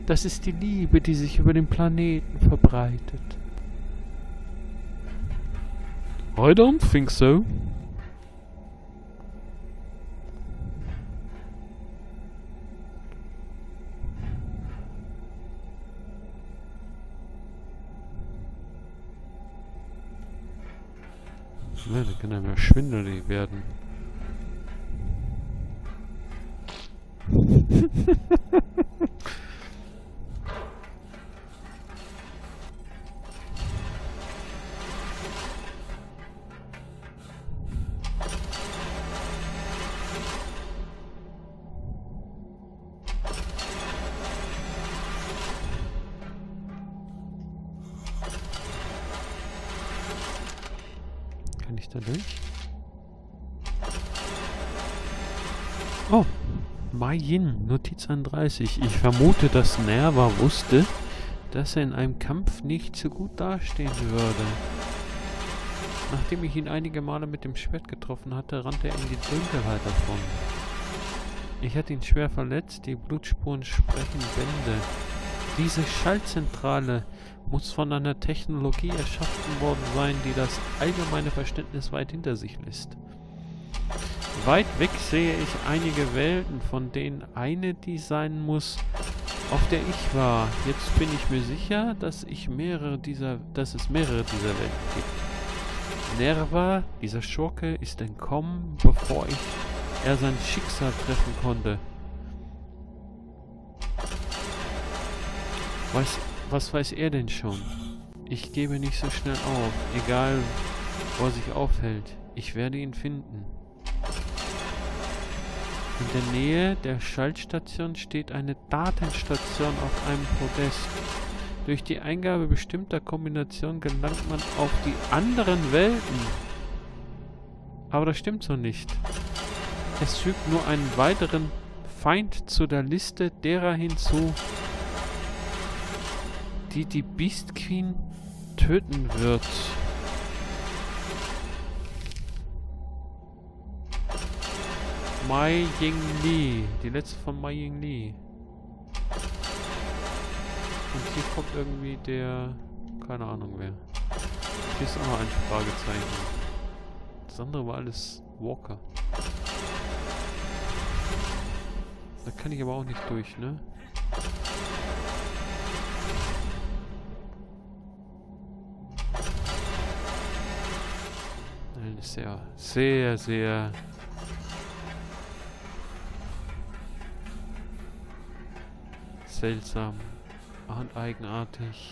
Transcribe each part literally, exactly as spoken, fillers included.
Das ist die Liebe, die sich über den Planeten verbreitet. I don't think so. Ne, da kann er mehr schwindelig werden. Kann ich da durch? Oh, Mai Yin, Notiz einunddreißig. Ich vermute, dass Nerva wusste, dass er in einem Kampf nicht so gut dastehen würde. Nachdem ich ihn einige Male mit dem Schwert getroffen hatte, rannte er in die Dunkelheit davon. Ich hatte ihn schwer verletzt, die Blutspuren sprechen Bände. Diese Schaltzentrale muss von einer Technologie erschaffen worden sein, die das allgemeine Verständnis weit hinter sich lässt. Weit weg sehe ich einige Welten, von denen eine die sein muss, auf der ich war. Jetzt bin ich mir sicher, dass, ich mehrere dieser, dass es mehrere dieser Welten gibt. Nerva, dieser Schurke, ist entkommen, bevor ich er sein Schicksal treffen konnte. Was, was weiß er denn schon? Ich gebe nicht so schnell auf, egal wo er sich aufhält. Ich werde ihn finden. In der Nähe der Schaltstation steht eine Datenstation auf einem Podest. Durch die Eingabe bestimmter Kombinationen gelangt man auf die anderen Welten. Aber das stimmt so nicht. Es fügt nur einen weiteren Feind zu der Liste derer hinzu, die die Beast Queen töten wird. Mai Yingli, die letzte von Mai Yingli. Und hier kommt irgendwie der, keine Ahnung wer. Hier ist auch noch ein Fragezeichen. Das andere war alles Walker. Da kann ich aber auch nicht durch, ne? Nein, ist sehr, sehr, sehr seltsam und eigenartig.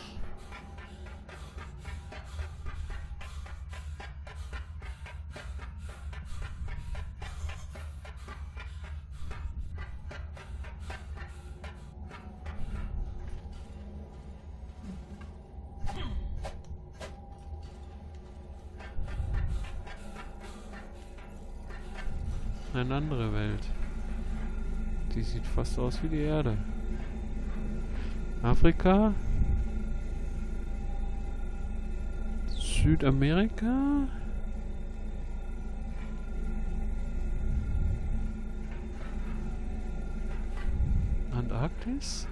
Eine andere Welt. Die sieht fast aus wie die Erde. Afrika? Südamerika? Antarktis?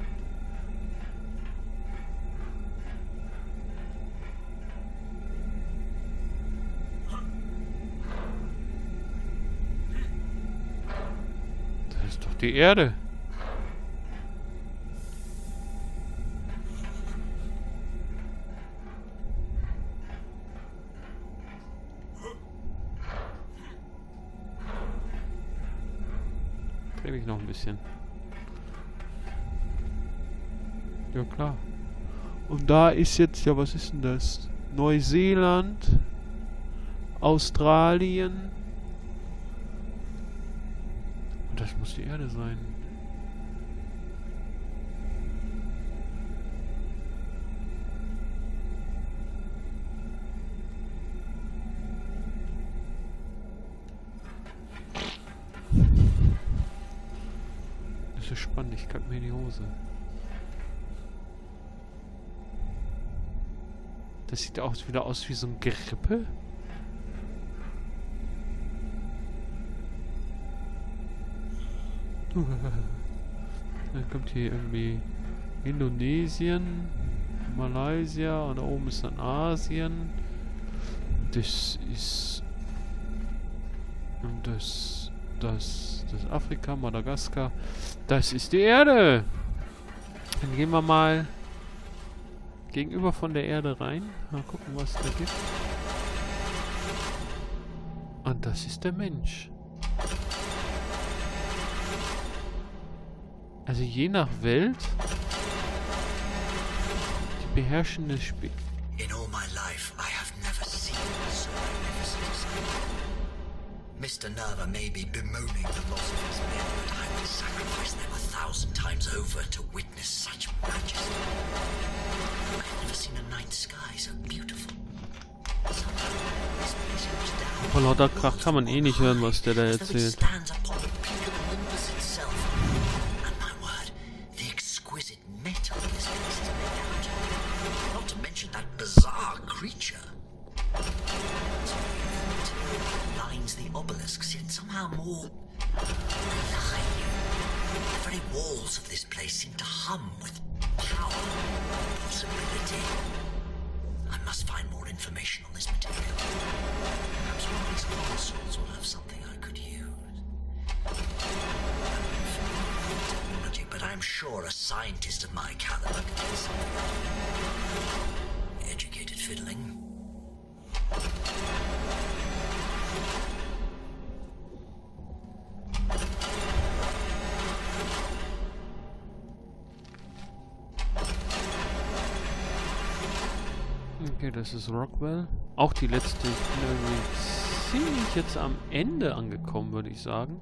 Das ist doch die Erde. Dreh mich noch ein bisschen. Ja klar. Und da ist jetzt, ja was ist denn das? Neuseeland, Australien. Und das muss die Erde sein. Das ist spannend, ich kack mir in die Hose. Das sieht auch wieder aus wie so ein Gerippe. Dann kommt hier irgendwie Indonesien, Malaysia und da oben ist dann Asien. Das ist und das das das Afrika, Madagaskar. Das ist die Erde. Dann gehen wir mal gegenüber von der Erde rein. Mal gucken, was da gibt. Und das ist der Mensch. Also je nach Welt die beherrschende Spe In all my life, I have never seen so magnificent a sight. Mister Nerva may be bemoaning the loss of his men, but I would sacrifice them a thousand times over to witness such majesty. I have never seen a night sky so beautiful. Somehow, this place looks down. Vor lauter Krach kann man eh nicht hören, was der da as though it erzählt. stands upon the peak of Olympus itself. And my word, the exquisite metal this place is made out of. Not to mention that bizarre creature. So the material that lines the obelisks, yet somehow more alive. The very walls of this place seem to hum with power and possibility. I must find more information on this material. Perhaps one of these consoles will have something I could use. I'm unfamiliar with technology, but I'm sure a scientist of my caliber could get something out of it. Educated fiddling. Okay, das ist Rockwell. Auch die letzte. Ich bin irgendwie ziemlich jetzt am Ende angekommen, würde ich sagen.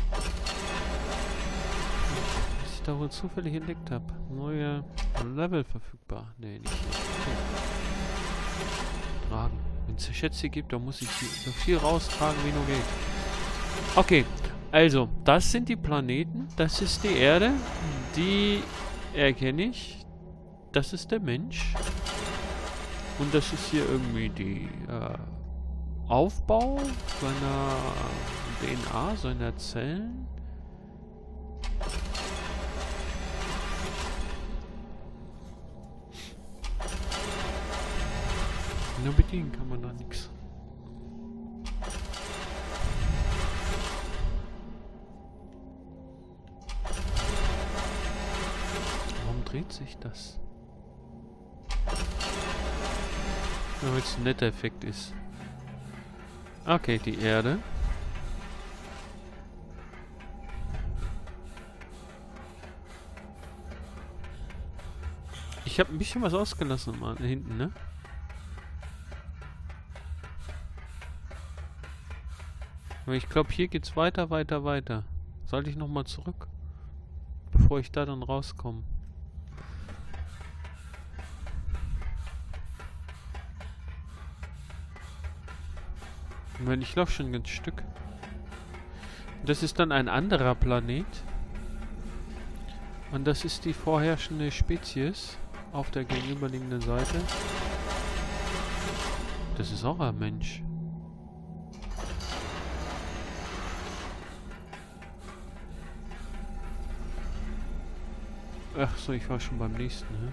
Was ich da wohl zufällig entdeckt habe. Neue Level verfügbar. Nee, nicht hier. Okay. Tragen. Wenn es Schätze gibt, dann muss ich hier so viel raustragen, wie nur geht. Okay, also, das sind die Planeten. Das ist die Erde. Die erkenne ich. Das ist der Mensch. Und das ist hier irgendwie die äh, Aufbau seiner D N A, seiner Zellen. Nur bedienen kann man da nichts. Warum dreht sich das? Nur weil es ein netter Effekt ist. Okay, die Erde. Ich habe ein bisschen was ausgelassen, mal hinten, ne? Aber ich glaube, hier geht's weiter, weiter, weiter. Sollte ich nochmal zurück? Bevor ich da dann rauskomme. Wenn ich laufe schon ein ganzes Stück. Das ist dann ein anderer Planet. Und das ist die vorherrschende Spezies auf der gegenüberliegenden Seite. Das ist auch ein Mensch. Ach so, ich war schon beim nächsten, ne?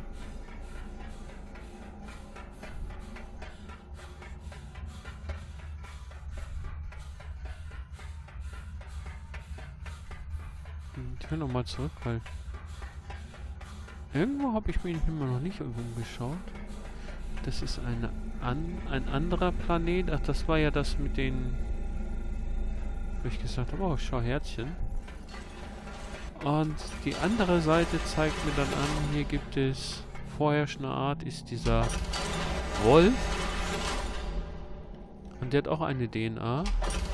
Ich will nochmal zurück, weil irgendwo habe ich mir den Himmel noch nicht umgeschaut. Das ist eine an, ein anderer Planet. Ach, das war ja das mit den... Wo ich gesagt habe, oh, schau Herzchen. Und die andere Seite zeigt mir dann an, hier gibt es vorherrschende Art, ist dieser Wolf. Und der hat auch eine D N A.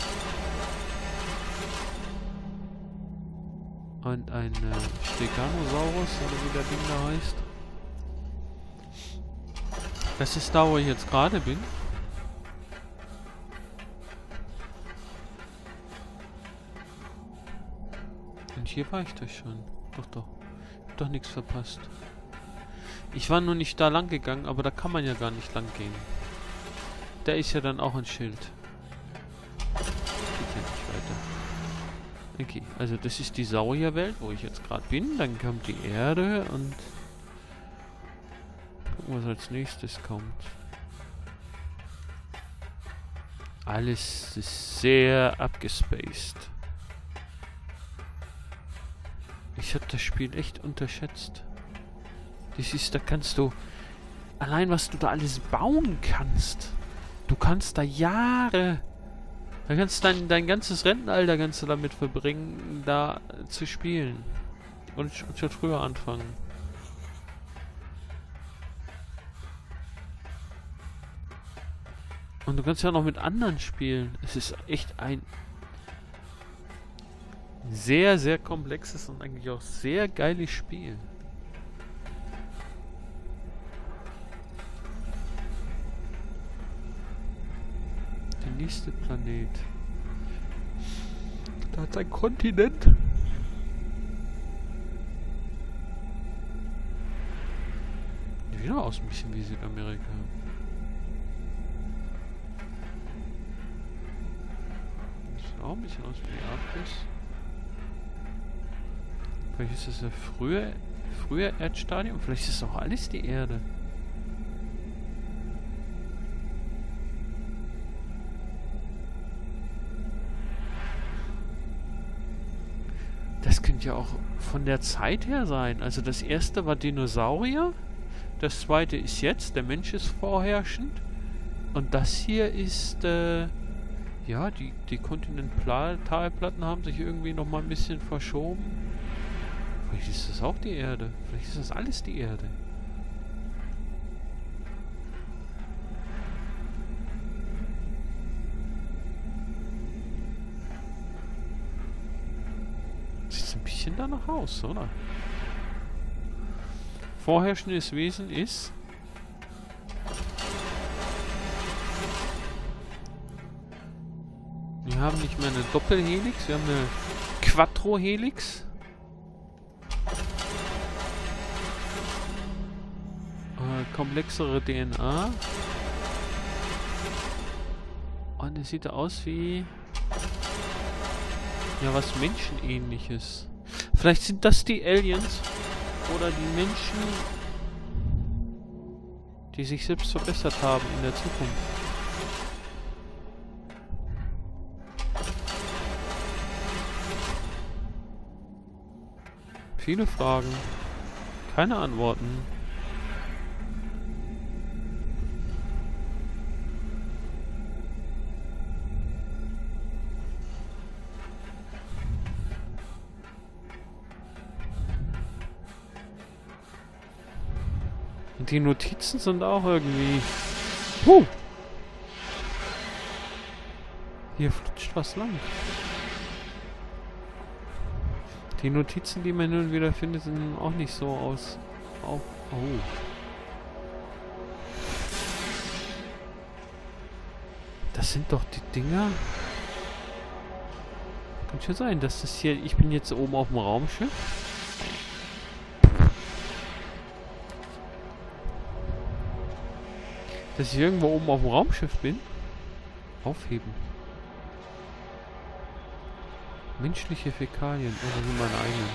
Und ein äh, Steganosaurus, oder wie der Ding da heißt. Das ist da, wo ich jetzt gerade bin. Und hier war ich doch schon. Doch, doch. Ich hab doch nichts verpasst. Ich war nur nicht da lang gegangen, aber da kann man ja gar nicht lang gehen. Da ist ja dann auch ein Schild. Geht ja nicht weiter. Okay, also das ist die Saurierwelt, wo ich jetzt gerade bin. Dann kommt die Erde und Gucken, was als nächstes kommt. Alles ist sehr abgespaced. Ich habe das Spiel echt unterschätzt. Das ist, da kannst du... Allein, was du da alles bauen kannst. Du kannst da Jahre... Da kannst du dein, dein ganzes Rentenalter kannst du damit verbringen, da zu spielen. Und schon früher anfangen. Und du kannst ja noch mit anderen spielen. Es ist echt ein sehr, sehr komplexes und eigentlich auch sehr geiles Spiel. Der nächste Planet. Da hat ein Kontinent. Wieder aus ein bisschen wie Südamerika. Sieht auch ein bisschen aus wie Arktis. Vielleicht ist das ja früher, früher Erdstadium. Vielleicht ist das auch alles die Erde. Das könnte ja auch von der Zeit her sein. Also das erste war Dinosaurier. Das zweite ist jetzt. Der Mensch ist vorherrschend. Und das hier ist... Äh, ja, die, die Kontinentalplatten haben sich irgendwie noch mal ein bisschen verschoben. Vielleicht ist das auch die Erde. Vielleicht ist das alles die Erde. Sieht ein bisschen danach aus, oder? Vorherrschendes Wesen ist... Wir haben nicht mehr eine Doppelhelix, wir haben eine Quadrohelix. Äh, komplexere D N A. Und es sieht aus wie... Ja, was Menschenähnliches. Vielleicht sind das die Aliens oder die Menschen, die sich selbst verbessert haben in der Zukunft. Viele Fragen, keine Antworten. Und die Notizen sind auch irgendwie... Huh! Hier flutscht was lang. Die Notizen, die man nun wieder findet, sind auch nicht so aus... Auch, oh. Das sind doch die Dinger... Kann schon sein, dass das hier... Ich bin jetzt oben auf dem Raumschiff. Dass ich irgendwo oben auf dem Raumschiff bin. Aufheben. Menschliche Fäkalien. Oder sind meine eigenen?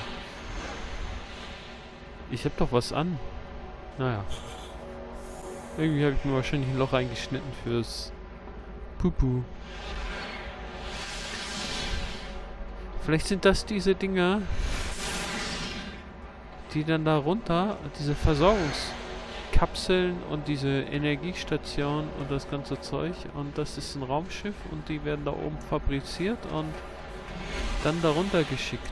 Ich hab doch was an. Naja. Irgendwie habe ich mir wahrscheinlich ein Loch eingeschnitten fürs Pupu. Vielleicht sind das diese Dinger, die dann da runter, diese Versorgungskapseln und diese Energiestation und das ganze Zeug. Und das ist ein Raumschiff und die werden da oben fabriziert und dann darunter geschickt.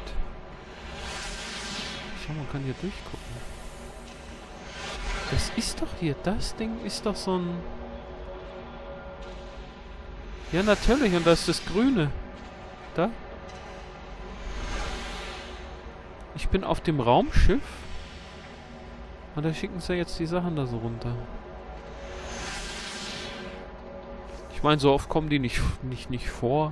Schau, man kann hier durchgucken. Das ist doch hier, das Ding ist doch so ein... Ja, natürlich, und das ist das Grüne. Da. Ich bin auf dem Raumschiff. Und da schicken sie jetzt die Sachen da so runter. Ich meine, so oft kommen die nicht, nicht, nicht vor.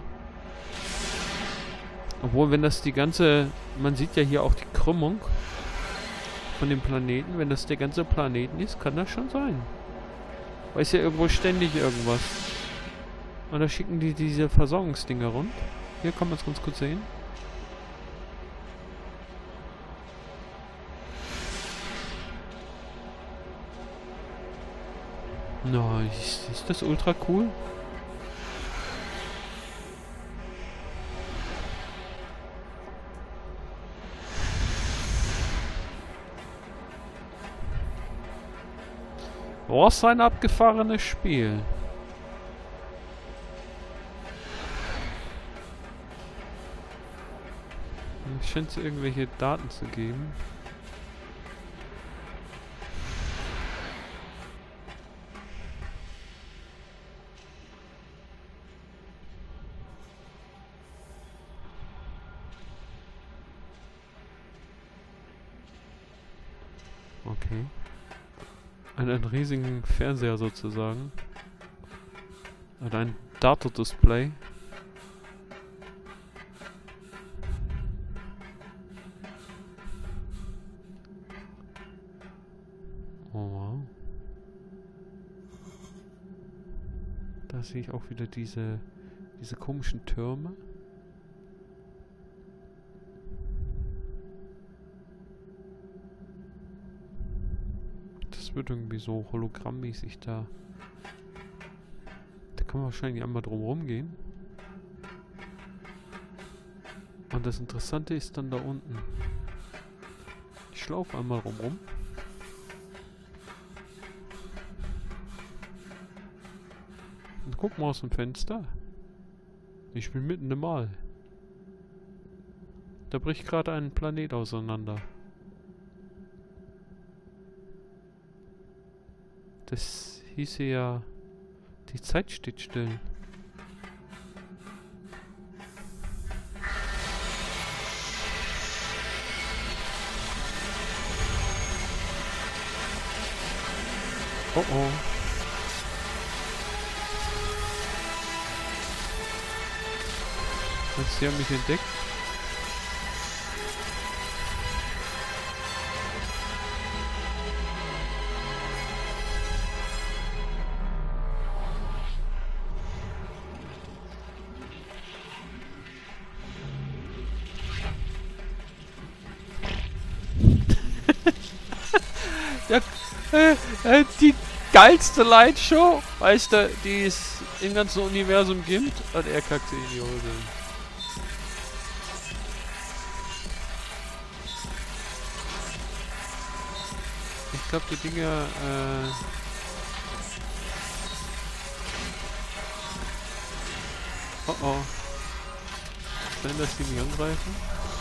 Obwohl, wenn das die ganze... Man sieht ja hier auch die Krümmung von dem Planeten. Wenn das der ganze Planeten ist, kann das schon sein. Weil ist ja irgendwo ständig irgendwas. Und da schicken die diese Versorgungsdinger rund. Hier kann man es ganz kurz sehen. Nice. Ist das ultra cool? Was ein abgefahrenes Spiel. Es scheint irgendwelche Daten zu geben. Okay. Einen riesigen Fernseher sozusagen. Oder ein Dato-Display. Oh wow. Da sehe ich auch wieder diese, diese komischen Türme. Wird irgendwie so hologrammmäßig da. Da kann man wahrscheinlich einmal drum rumgehen. Und das Interessante ist dann da unten. Ich laufe einmal rum rum. Und guck mal aus dem Fenster. Ich bin mitten im All. Da bricht gerade ein Planet auseinander. Das hieße ja, die Zeit steht still. Oh oh. Jetzt, sie haben mich entdeckt. Ja, äh, äh, die geilste Lightshow, weißt du, die es im ganzen Universum gibt, und er kackt sie in die Hose. Ich glaube, die Dinger, äh... Oh oh. Wenn das die mich angreifen?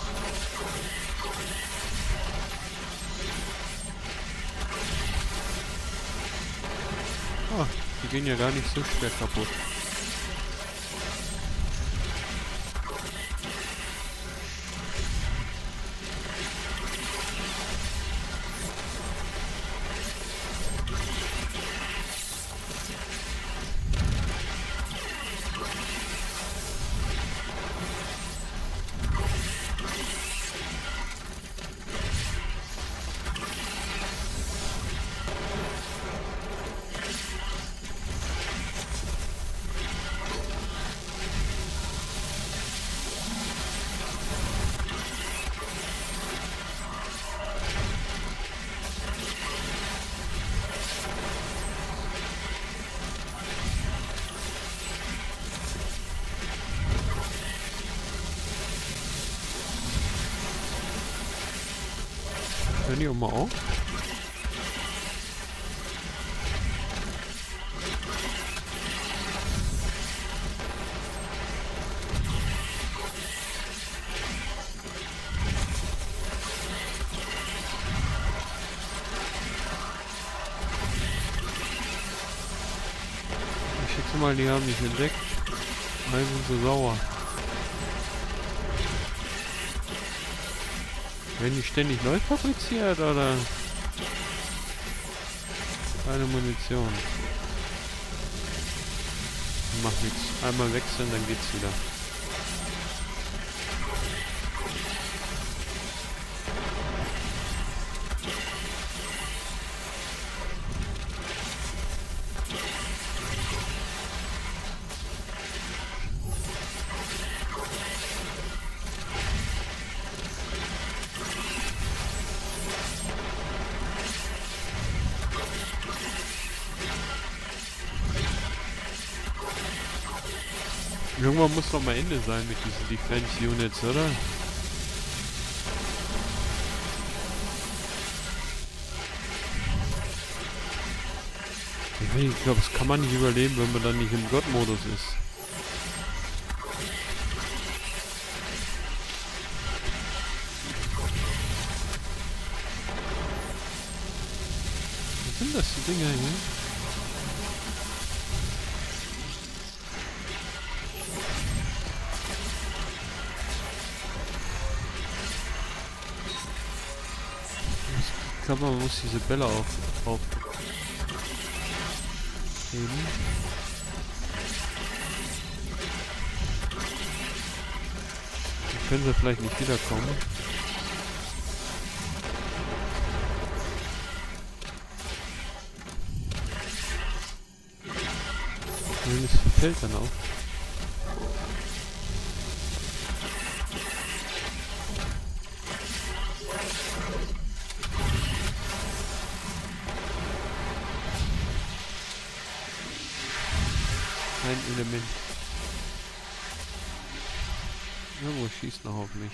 Oh, die gehen ja gar nicht so schwer kaputt. Hören die auch mal auf? Ich schätze mal, die haben mich entdeckt. Weil sind so sauer. Werden die ständig neu fabriziert oder? Keine Munition. Macht nichts. Einmal wechseln, dann geht's wieder. Irgendwann muss doch mal Ende sein mit diesen Defense Units, oder? Ich glaube, das kann man nicht überleben, wenn man dann nicht im Gott-Modus ist. Was sind das für Dinger hier? Ich glaube, man muss diese Bälle auf, auf heben. Die können sie vielleicht nicht wiederkommen. Nein, das fällt dann auf. Ein Element. Irgendwo schießt noch auf mich.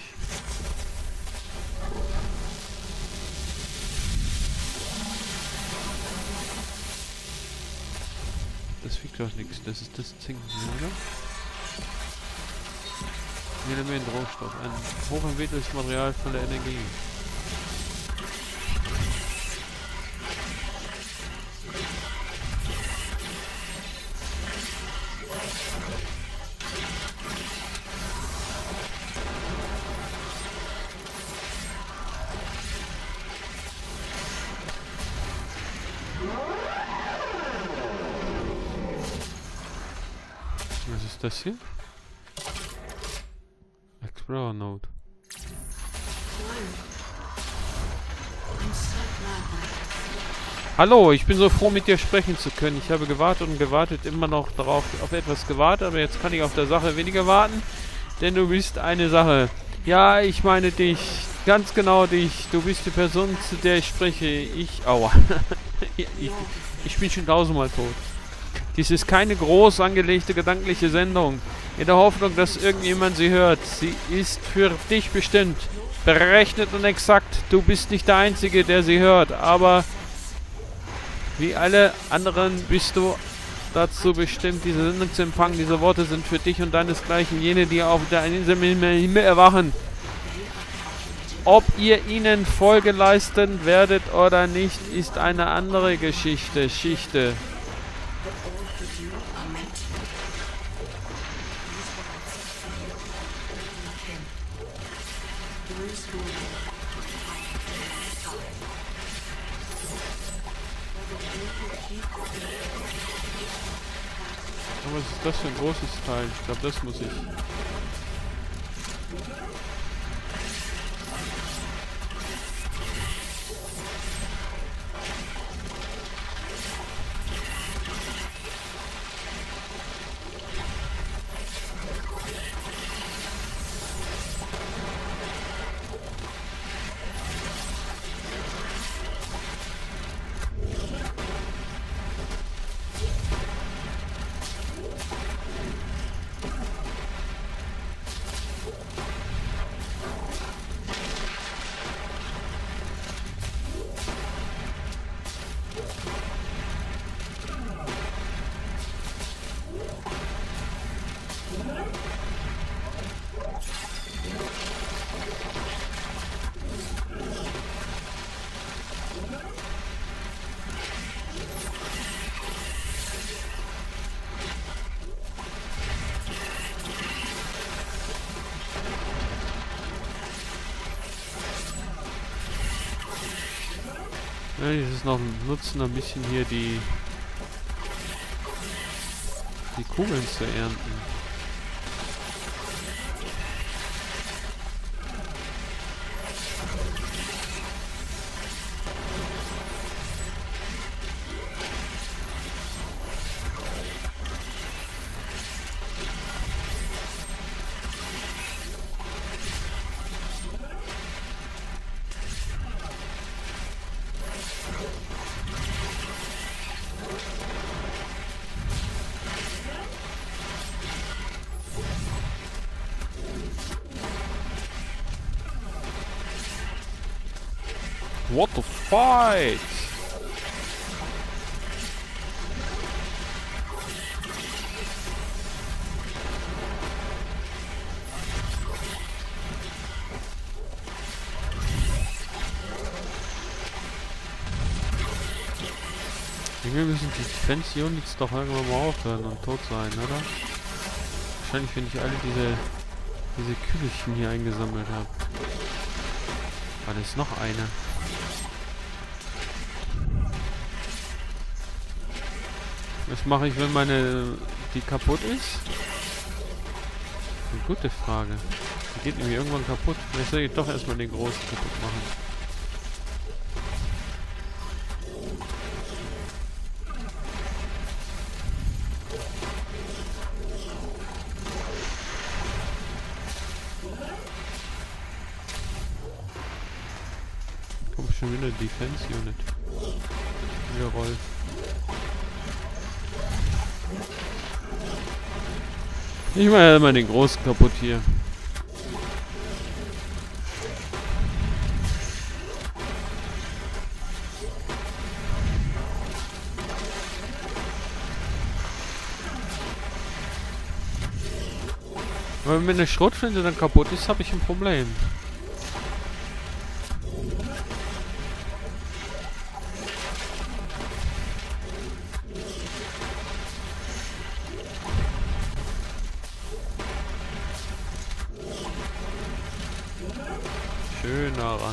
Das wiegt doch nichts. Das ist das Zinken, oder? Element Rohstoff. Ein hochentwickeltes Material voller Energie. Was ist das hier? Explorer Node. Hallo, ich bin so froh, mit dir sprechen zu können. Ich habe gewartet und gewartet, immer noch darauf, auf etwas gewartet, aber jetzt kann ich auf der Sache weniger warten, denn du bist eine Sache. Ja, ich meine dich, ganz genau dich. Du bist die Person, zu der ich spreche. Ich, aua. ich, ich bin schon tausendmal tot. Dies ist keine groß angelegte gedankliche Sendung, in der Hoffnung, dass irgendjemand sie hört. Sie ist für dich bestimmt, berechnet und exakt. Du bist nicht der Einzige, der sie hört, aber wie alle anderen bist du dazu bestimmt, diese Sendung zu empfangen. Diese Worte sind für dich und deinesgleichen, jene, die auf der Insel im Himmel erwachen. Ob ihr ihnen Folge leisten werdet oder nicht, ist eine andere Geschichte. Schichte. Was ist das für ein großes Teil? Ich glaube, das muss ich. Ja, dieses noch nutzen, ein bisschen hier die die Kugeln zu ernten. what the fight? Wir müssen die Defense Units doch irgendwann mal aufhören und tot sein, oder? Wahrscheinlich, wenn ich alle diese diese Kügelchen hier eingesammelt habe. Ah, da ist noch eine. Was mache ich, wenn meine die kaputt ist? Eine gute Frage. Die geht nämlich irgendwann kaputt. Vielleicht soll ich doch erstmal den großen kaputt machen. Schon wieder Defense Unit. Gerollt. Ich mache ja immer den Großen kaputt hier. Aber wenn eine Schrotflinte dann kaputt ist, habe ich ein Problem. Schön nah ran.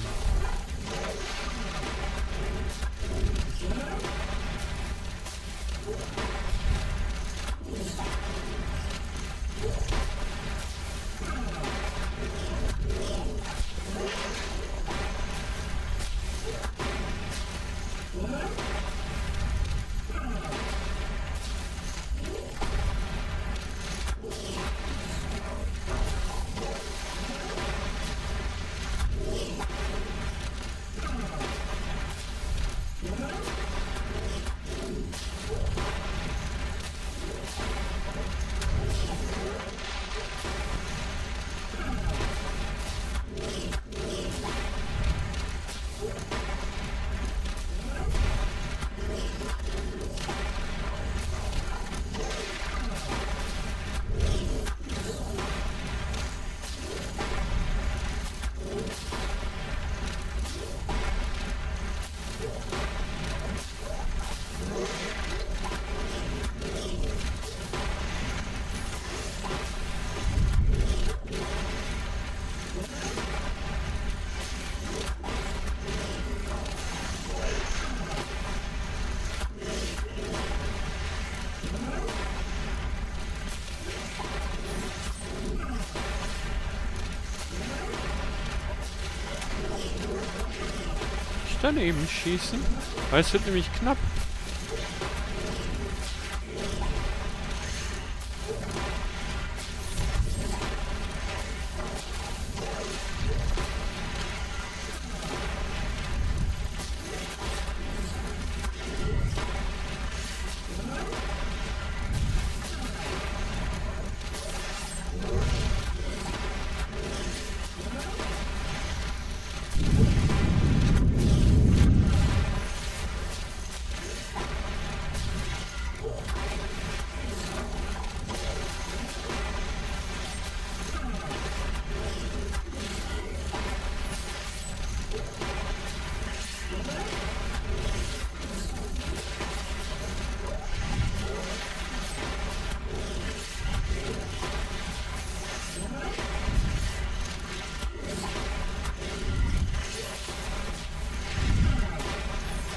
Daneben schießen, weil es wird nämlich knapp.